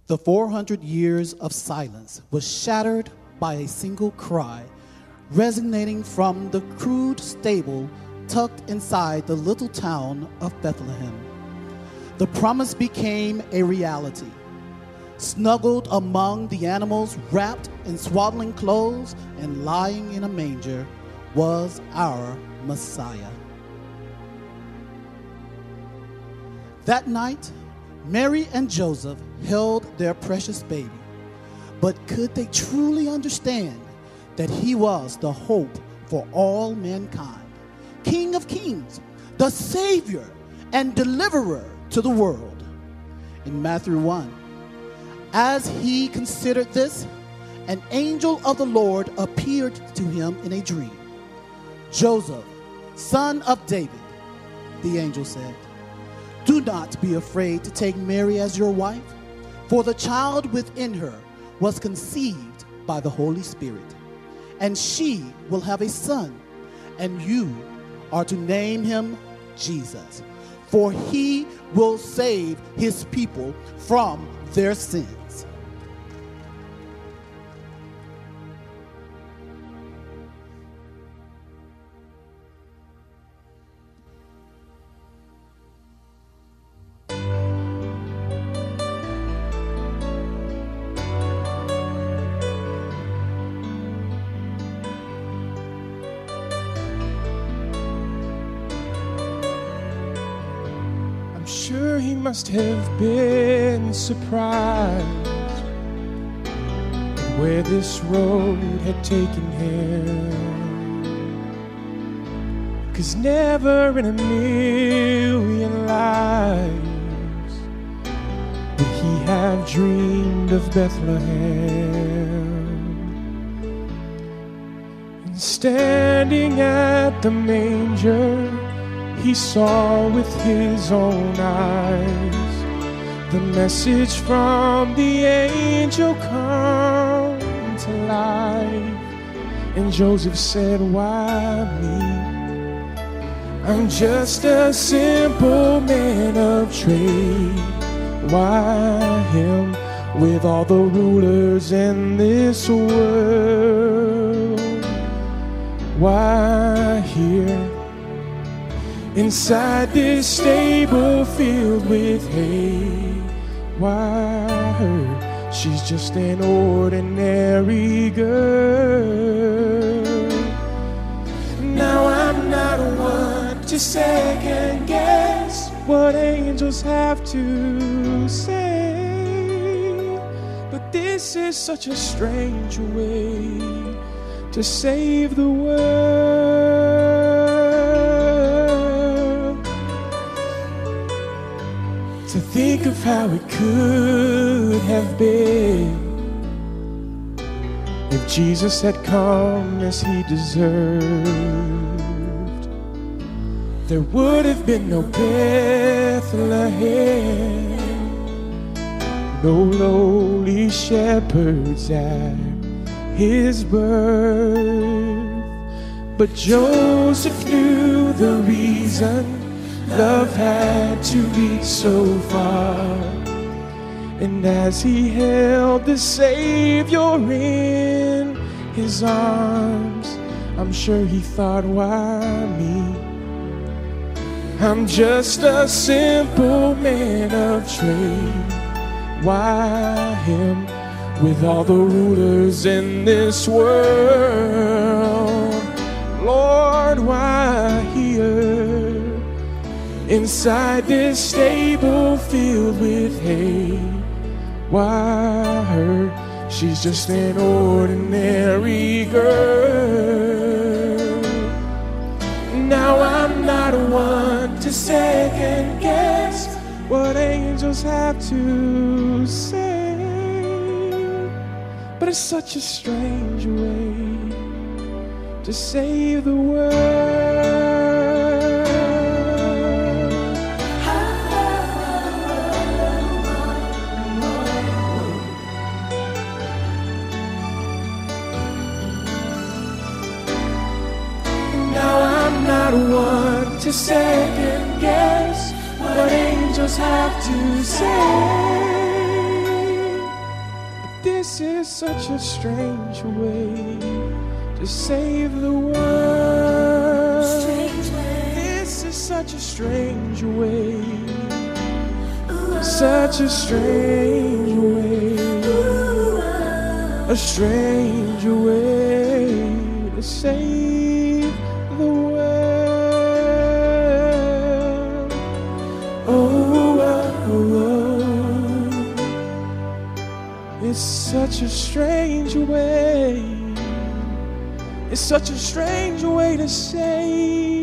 The 400 years of silence was shattered by a single cry, resonating from the crude stable tucked inside the little town of Bethlehem. The promise became a reality. Snuggled among the animals, wrapped in swaddling clothes and lying in a manger, was our Messiah. That night, Mary and Joseph held their precious baby, but could they truly understand that he was the hope for all mankind, King of Kings, the Savior and Deliverer to the world? In Matthew 1, as he considered this, an angel of the Lord appeared to him in a dream. "Joseph, son of David," the angel said, "do not be afraid to take Mary as your wife, for the child within her was conceived by the Holy Spirit, and she will have a son, and you are to name him Jesus, for he will save his people from their sins." Sure, he must have been surprised at where this road had taken him. 'Cause never in a million lives would he have dreamed of Bethlehem. And standing at the manger, he saw with his own eyes the message from the angel come to life. And Joseph said, "Why me? I'm just a simple man of trade. Why him with all the rulers in this world? Why here inside this stable filled with hay? Why her? She's just an ordinary girl." Now I'm not one to second guess what angels have to say, but this is such a strange way to save the world. To think of how it could have been if Jesus had come as he deserved. There would have been no Bethlehem, no lowly shepherds at his birth. But Joseph knew the reason love had to reach so far. And as he held the Savior in his arms, I'm sure he thought, "Why me? I'm just a simple man of trade. Why him with all the rulers in this world? Lord, why here inside this stable filled with hay? Why her? She's just an ordinary girl." Now I'm not one to second guess what angels have to say, but it's such a strange way to save the world. Not one to second guess what angels have to say, is such a strange way to save the world. This is such a strange way. Such a strange way. A strange way to save the world. Oh, it's such a strange way. It's such a strange way to save